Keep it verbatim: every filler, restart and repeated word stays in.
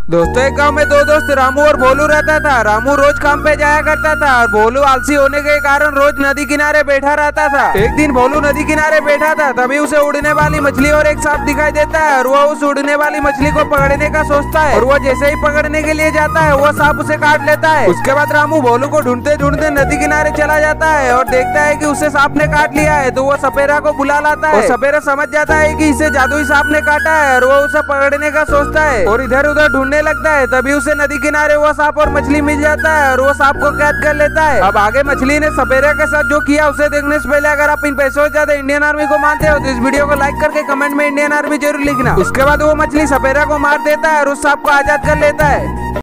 दोस्तों एक गांव में दो दोस्त रामू और भोलू रहता था। रामू रोज काम पे जाया करता था और भोलू आलसी होने के कारण रोज नदी किनारे बैठा रहता था। एक दिन भोलू नदी किनारे बैठा था, तभी उसे उड़ने वाली मछली और एक सांप दिखाई देता है और वो उस उड़ने वाली मछली को पकड़ने का सोचता है और वो जैसे ही पकड़ने के लिए जाता है वो सांप उसे काट लेता है। उसके बाद रामू भोलू को ढूंढते ढूंढते नदी किनारे चला जाता है और देखता है कि उसे सांप ने काट लिया है, तो वो सपेरा को बुला लाता है। सपेरा समझ जाता है कि इसे जादुई सांप ने काटा है और वो उसे पकड़ने का सोचता है और इधर उधर ढूंढने लगता है। तभी उसे नदी किनारे वो सांप और मछली मिल जाता है और वो सांप को कैद कर लेता है। अब आगे मछली ने सपेरा के साथ जो किया उसे देखने से पहले अगर आप इन पैसों से ज्यादा इंडियन आर्मी को मानते हो तो इस वीडियो को लाइक करके कमेंट में इंडियन आर्मी जरूर लिखना। उसके बाद वो मछली सपेरा को मार देता है और उस सांप को आजाद कर लेता है।